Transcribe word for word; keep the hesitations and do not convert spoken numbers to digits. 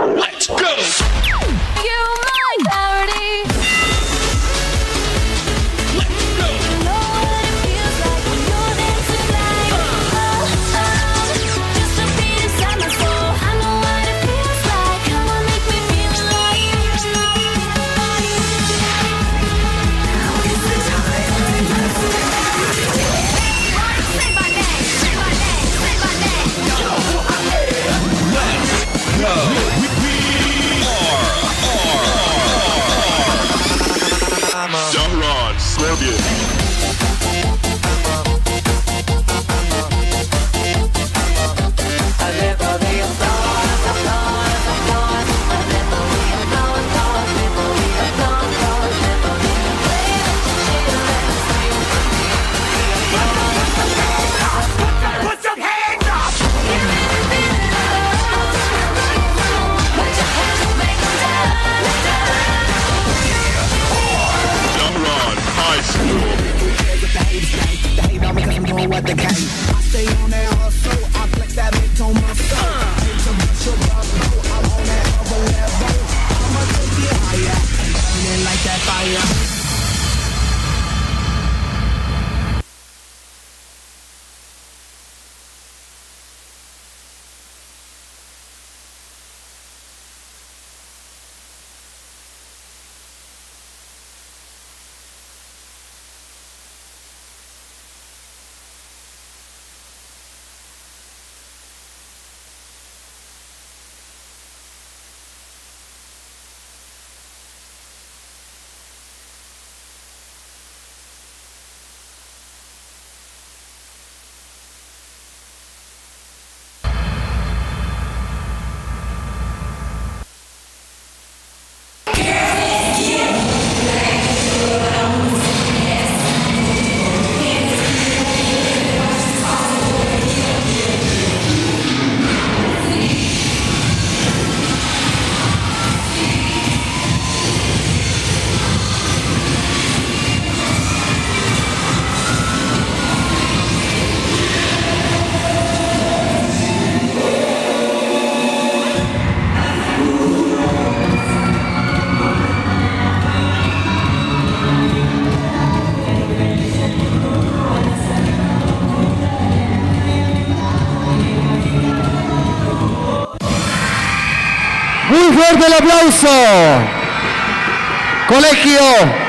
Let's go! You my clarity. Let's go! Know what it feels like when you're dancing like oh, oh, just a beat inside my soul. I know what it feels like. Come on, make me feel like it's the time. Say my name, say my name, say my name. Let's go! We are Dahron Serbia. Put some hands up! Dahron High School. What the game? I stay on that hustle, I flex that bitch on my soul. Intellectual bubble, I'm on that other level. I'ma take it higher, burning like that fire. Muy fuerte el aplauso. Colegio